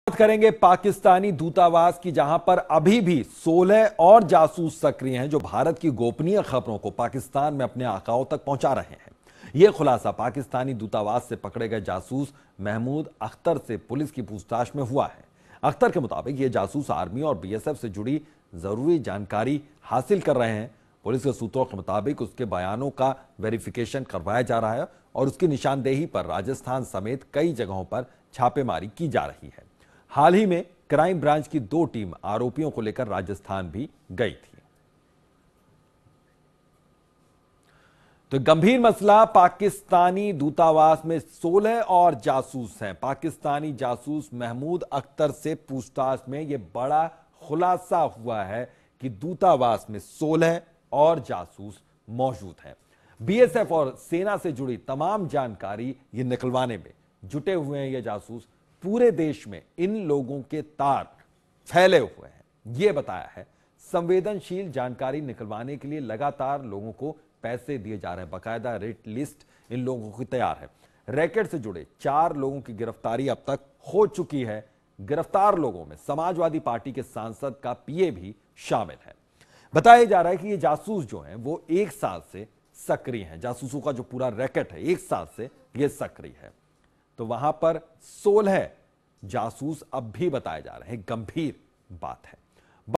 बात करेंगे पाकिस्तानी दूतावास की, जहां पर अभी भी 16 और जासूस सक्रिय हैं जो भारत की गोपनीय खबरों को पाकिस्तान में अपने आकाओं तक पहुंचा रहे हैं। यह खुलासा पाकिस्तानी दूतावास से पकड़े गए जासूस महमूद अख्तर से पुलिस की पूछताछ में हुआ है। अख्तर के मुताबिक यह जासूस आर्मी और बीएसएफ से जुड़ी जरूरी जानकारी हासिल कर रहे हैं। पुलिस के सूत्रों के मुताबिक उसके बयानों का वेरिफिकेशन करवाया जा रहा है और उसकी निशानदेही पर राजस्थान समेत कई जगहों पर छापेमारी की जा रही है। हाल ही में क्राइम ब्रांच की 2 टीम आरोपियों को लेकर राजस्थान भी गई थी। तो गंभीर मसला, पाकिस्तानी दूतावास में 16 और जासूस हैं। पाकिस्तानी जासूस महमूद अख्तर से पूछताछ में यह बड़ा खुलासा हुआ है कि दूतावास में 16 और जासूस मौजूद हैं। बीएसएफ और सेना से जुड़ी तमाम जानकारी ये निकलवाने में जुटे हुए हैं। ये जासूस पूरे देश में इन लोगों के तार फैले हुए हैं। ये बताया है संवेदनशील जानकारी निकलवाने के लिए लगातार लोगों को पैसे दिए जा रहे हैं। बाकायदा रेट लिस्ट इन लोगों की तैयार है। रैकेट से जुड़े 4 लोगों की गिरफ्तारी अब तक हो चुकी है। गिरफ्तार लोगों में समाजवादी पार्टी के सांसद का पीए भी शामिल है। बताया जा रहा है कि ये जासूस जो हैं वो 1 साल से सक्रिय हैं। जासूसों का जो पूरा रैकेट है 1 साल से ये सक्रिय है। तो वहां पर 16 जासूस अब भी बताए जा रहे हैं। गंभीर बात है।